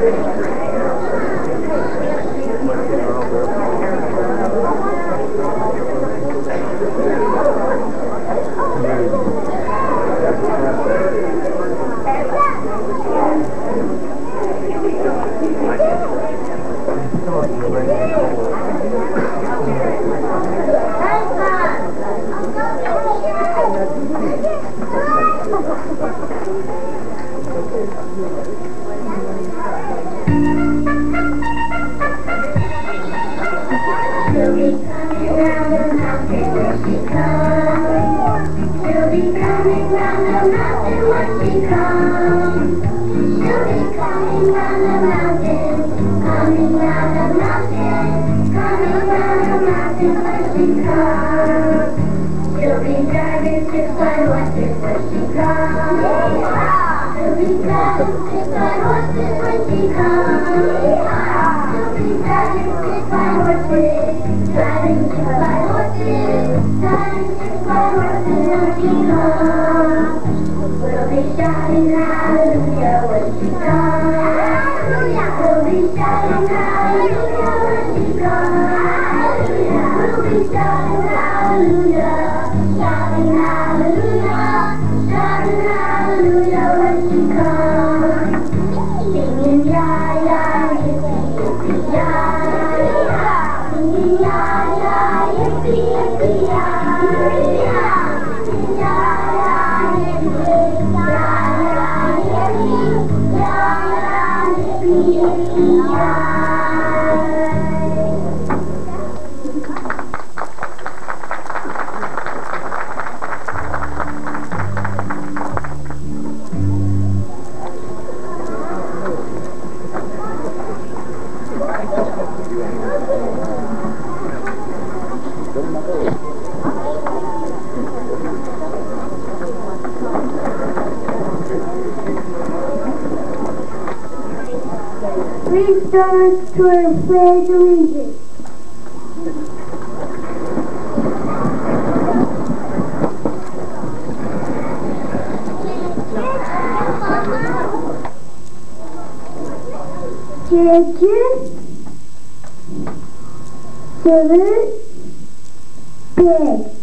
Please stand to our pledge allegiance. Attention. Salute. Pledge.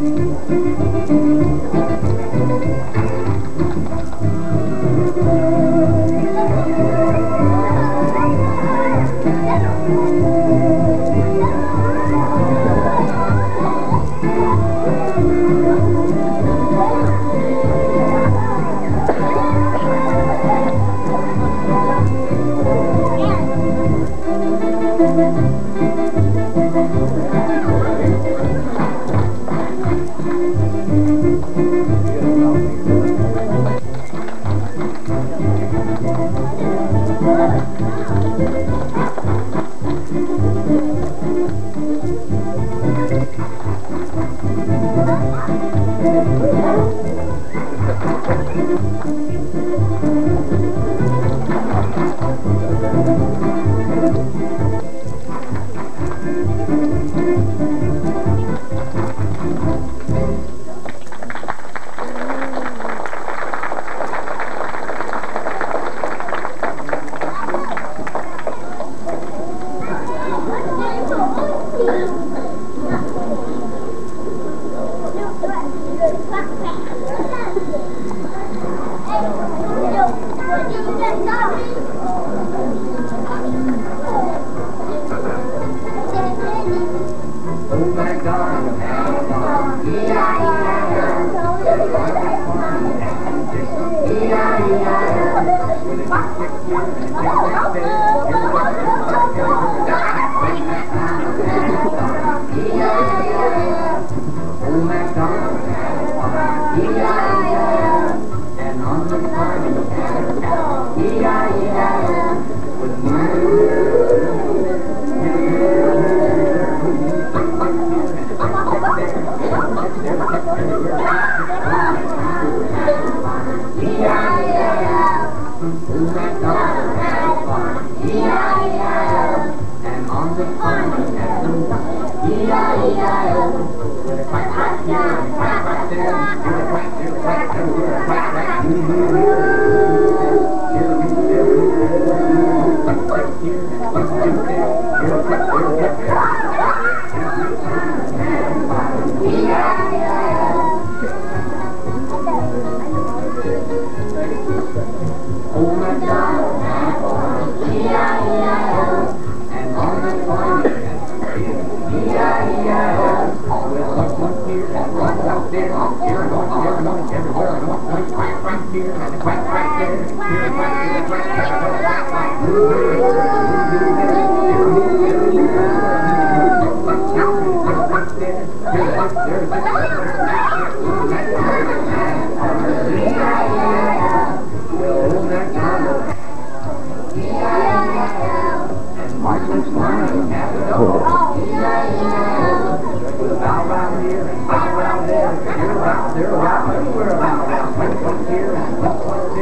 Here,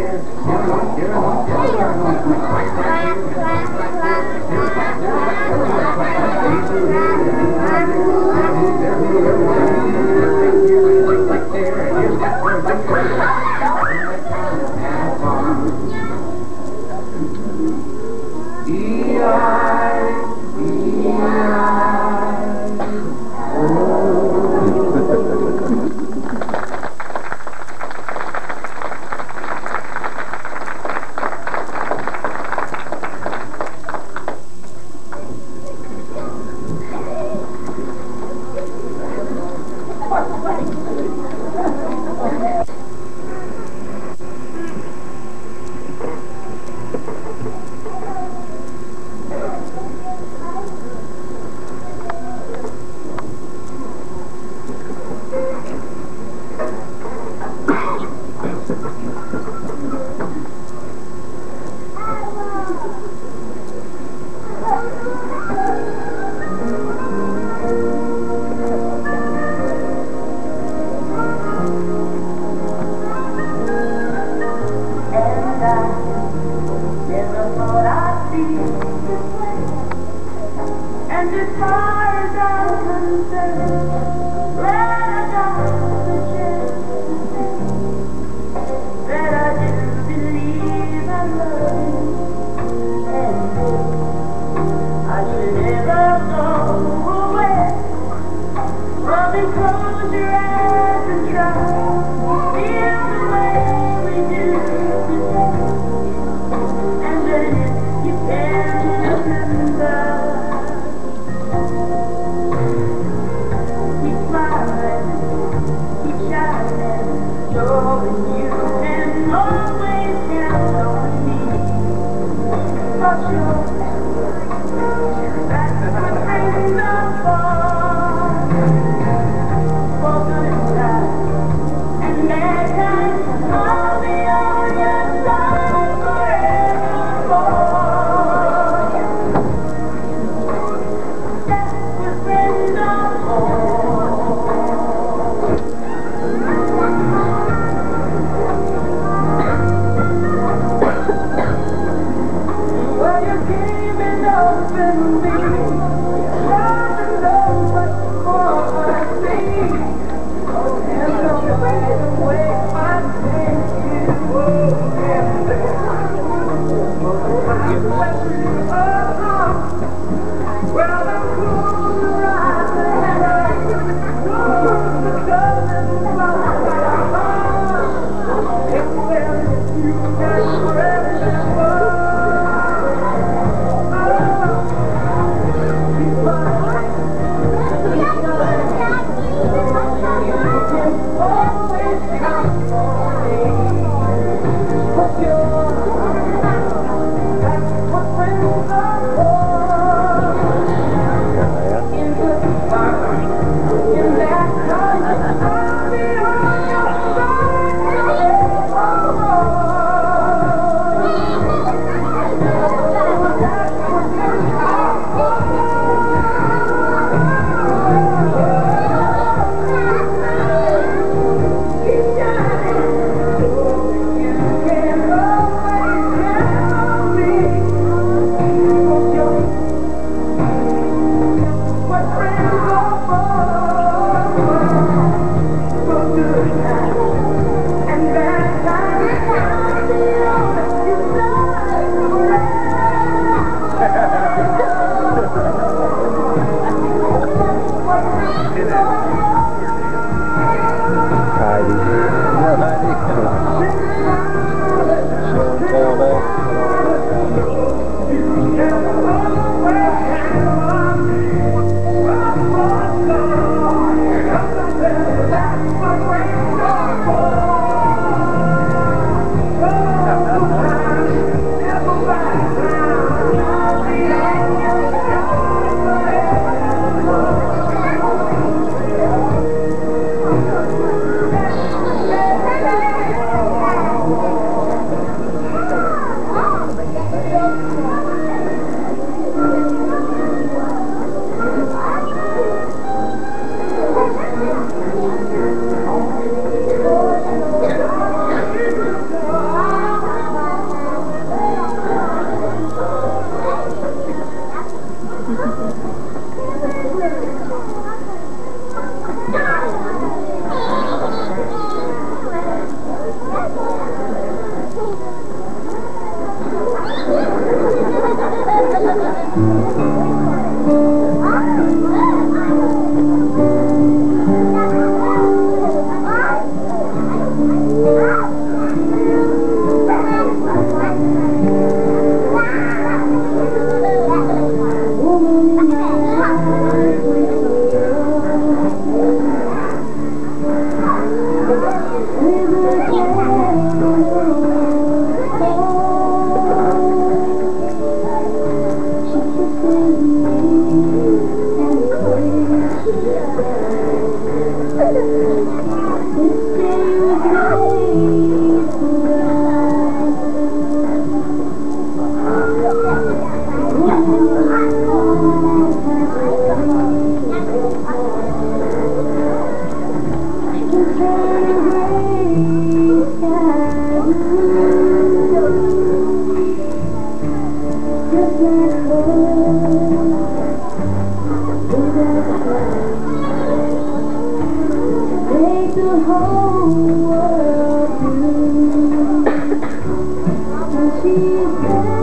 the whole world knew. And she's there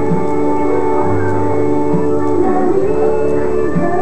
when I need her.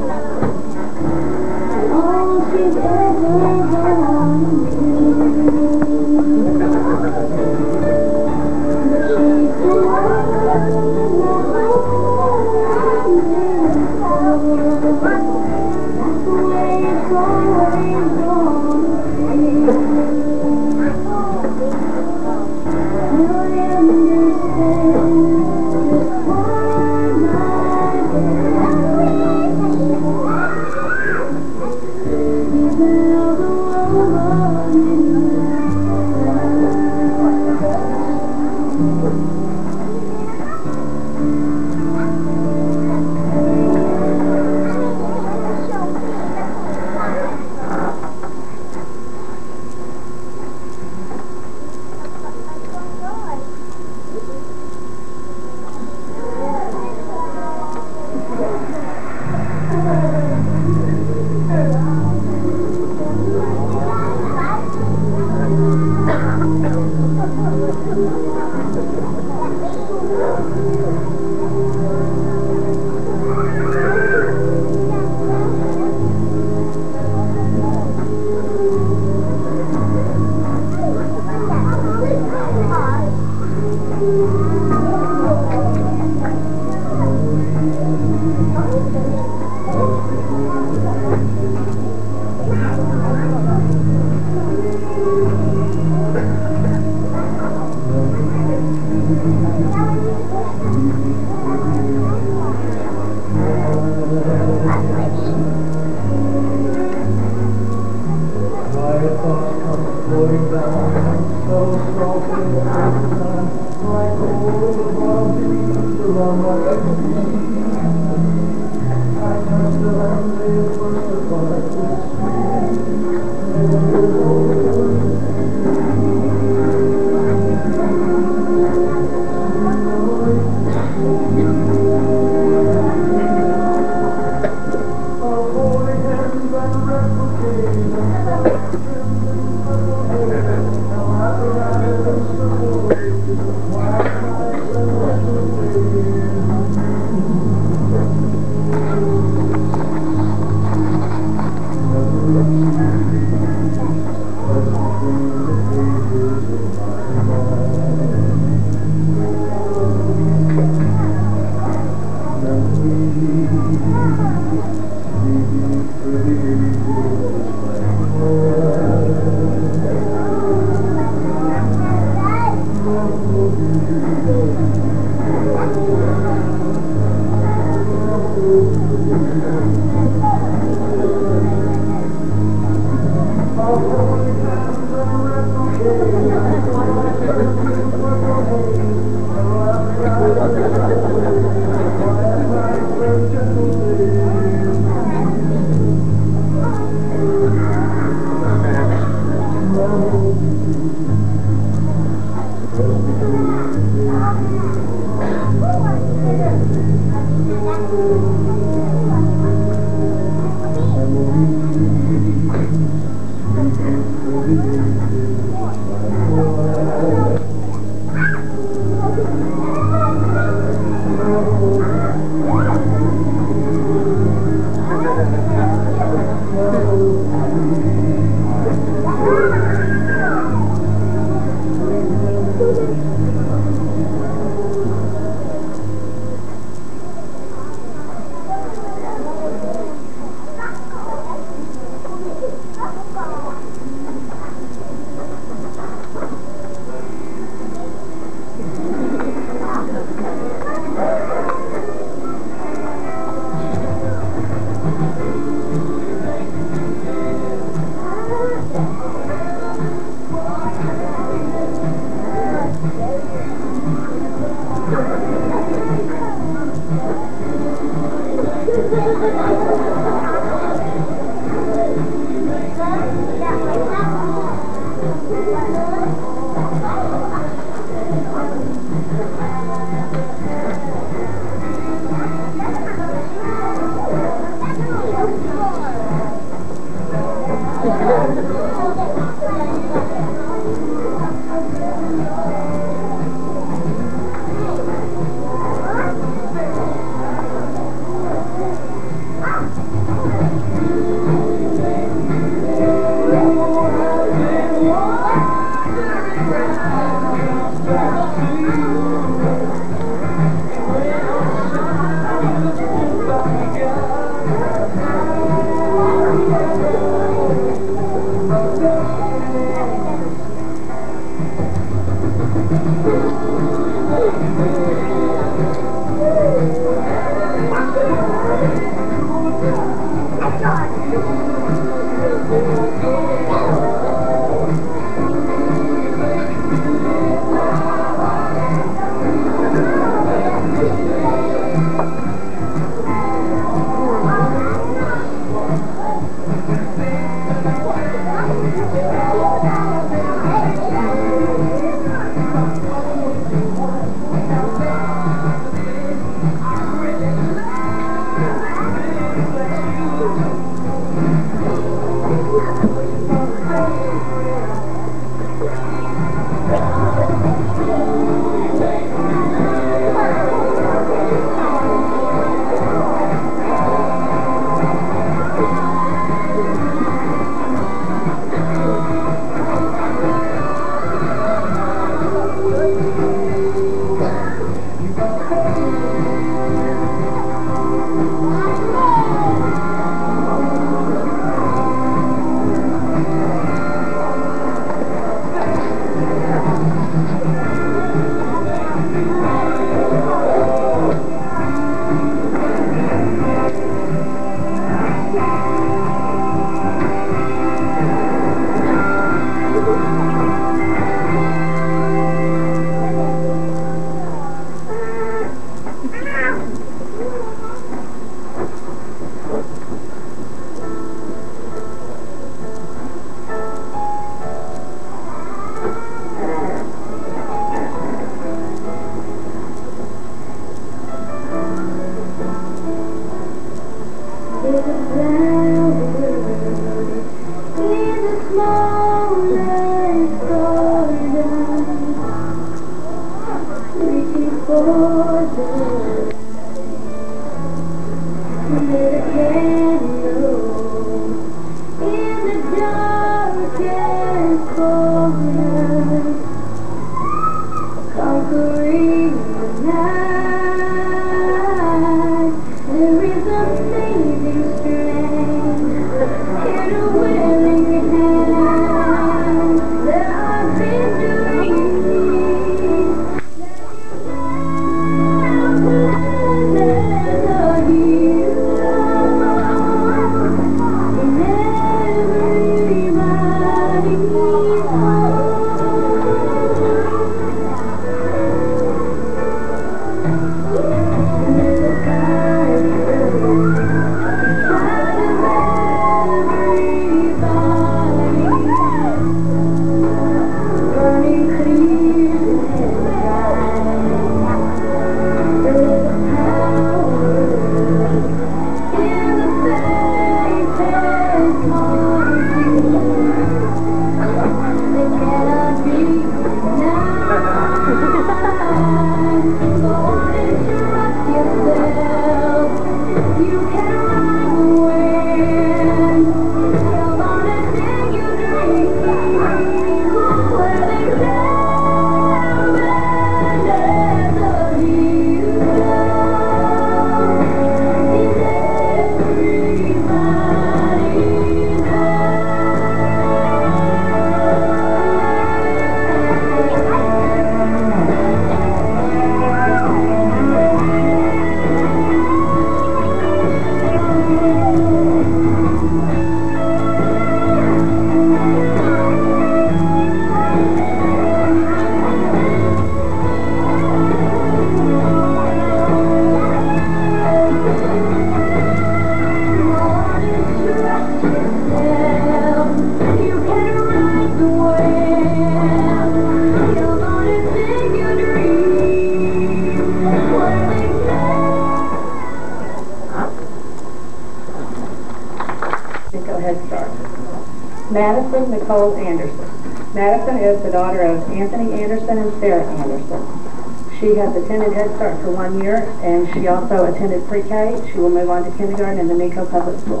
Madison Nicole Anderson. Madison is the daughter of Anthony Anderson and Sarah Anderson. She has attended Head Start for 1 year, and she also attended pre-K. She will move on to kindergarten in the Minco Public School.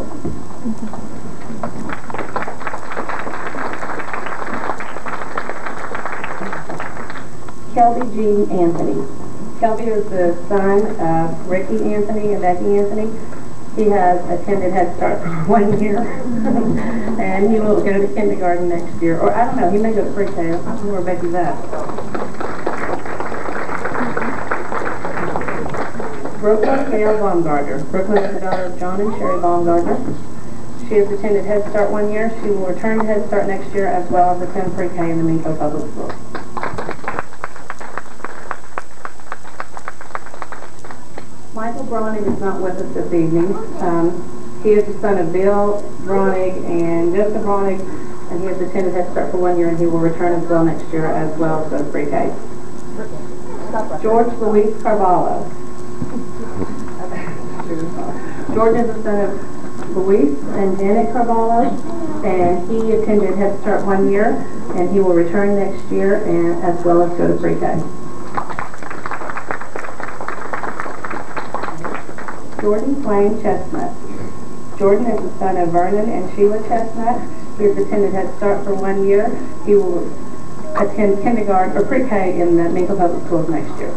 Kelby Jean Anthony. Kelby is the son of Ricky Anthony and Becky Anthony. He has attended Head Start for 1 year, and he will go to kindergarten next year. Or I don't know, he may go to pre-K. I don't know where Becky's at. Brooklyn Gail Baumgartner. Brooklyn is the daughter of John and Sherry Baumgartner. She has attended Head Start 1 year. She will return to Head Start next year, as well as attend pre-K in the Minco Public School. Michael Bronig is not with us this evening. He is the son of Bill Bronig and Jessica Bronig, and he has attended Head Start for 1 year, and he will return as well next year, as well as go to pre-K. George Luis Carvalho. George is the son of Luis and Janet Carvalho, and he attended Head Start 1 year, and he will return next year, and as well as go to pre-K. Jordan Swain Chestnut. Jordan is the son of Vernon and Sheila Chestnut. He has attended Head Start for 1 year. He will attend kindergarten or pre-K in the Minco Public Schools next year.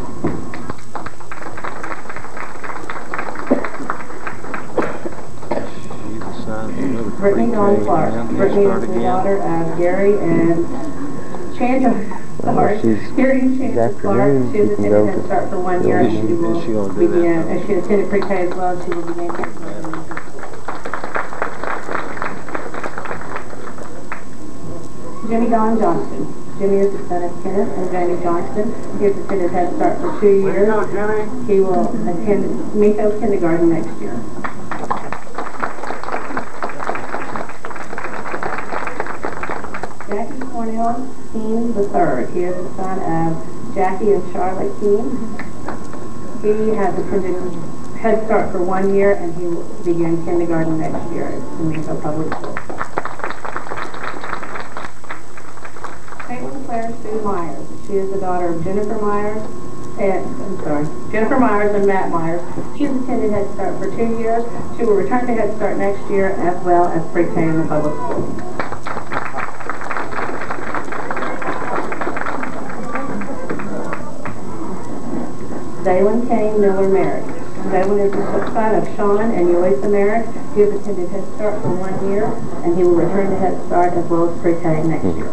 Brittany Dawn Clark. Brittany is the daughter of Gary and Chandler. Gary and Chandler Clark. She has attended Head Start for 1 year, and she will begin, as she attended pre-K as well, she will begin kindergarten. Jimmy Don Johnston. Jimmy is the son of Kenneth and Jamie Johnston. He has attended Head Start for 2 years. He will attend Minco kindergarten next year. Jackie Cornell Keene III. He is the son of Jackie and Charlotte Keene. He has attended Head Start for 1 year, and he will begin kindergarten next year at the Minco Public School. Caitlin Claire Sue Myers. She is the daughter of Jennifer Myers and Matt Myers. She has attended Head Start for 2 years. She will return to Head Start next year, as well as pre-K in the public school. Dalen Kane Miller Merrick. Dalen is the son of Sean and Yulisa Merrick. He has attended Head Start for 1 year, and he will return to Head Start as well as pre-K next year.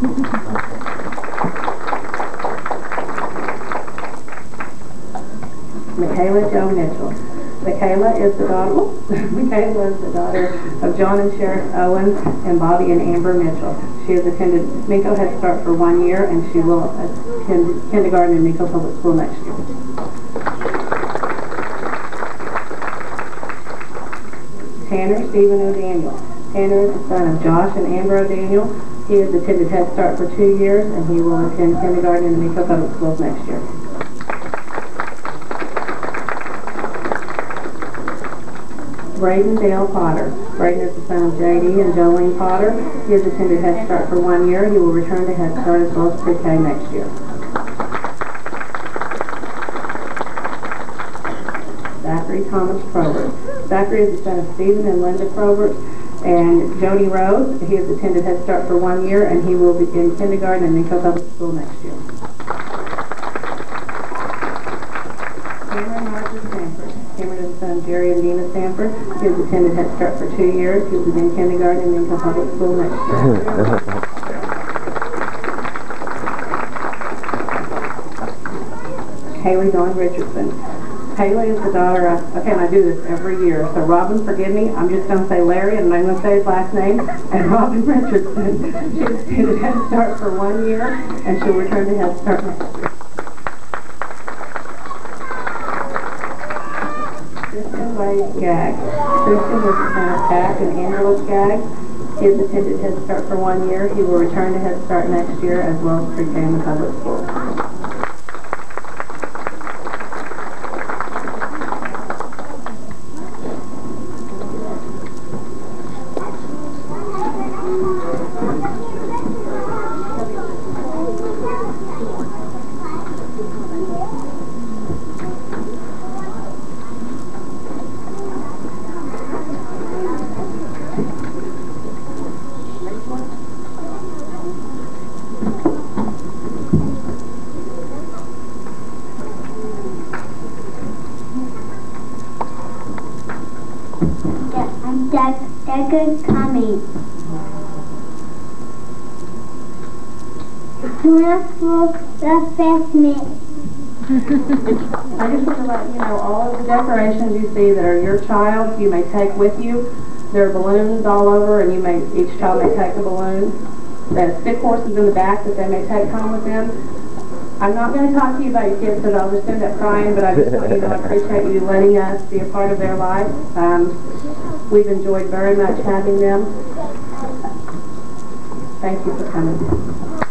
Michaela Jo Mitchell. Michaela is the daughter of John and Sheriff Owen and Bobby and Amber Mitchell. She has attended Minco Head Start for 1 year, and she will attend kindergarten in Minco Public School next year. Tanner Stephen O'Daniel. Tanner is the son of Josh and Amber O'Daniel. He has attended Head Start for 2 years, and he will attend kindergarten in the Minco Public Schools next year. Braden Dale Potter. Braden is the son of J.D. and Jolene Potter. He has attended Head Start for 1 year. He will return to Head Start as well as pre-K next year. Zachary Thomas Probert. Zachary is the son of Stephen and Linda Probert and Jody Rose. He has attended Head Start for 1 year, and he will begin kindergarten in Minco Public School next year. Cameron Martin Sanford. Cameron is the son of Jerry and Dina Sanford. He has attended Head Start for 2 years. He will begin kindergarten in Minco Public School next year. Haley Dawn Richardson. Haley is the daughter of, okay, and I do this every year, so Robin, forgive me, I'm just going to say Larry, and I'm going to say his last name, and Robin Richardson. She has attended Head Start for 1 year, and she'll return to Head Start next year. Kristen Wade Skaggs. Kristen is the son of Pat and Angela Skaggs. He has attended Head Start for 1 year. He will return to Head Start next year, as well as pre-K in the public school. Becca's coming. Transfer refreshment. I just want to let you know all of the decorations you see that are your child's you may take with you. There are balloons all over, and each child may take a balloon. There's stick horses in the back that they may take home with them. I'm not going to talk to you about your kids because I'll just end up crying, but I just want you to know I appreciate you letting us be a part of their life. We've enjoyed very much having them. Thank you for coming.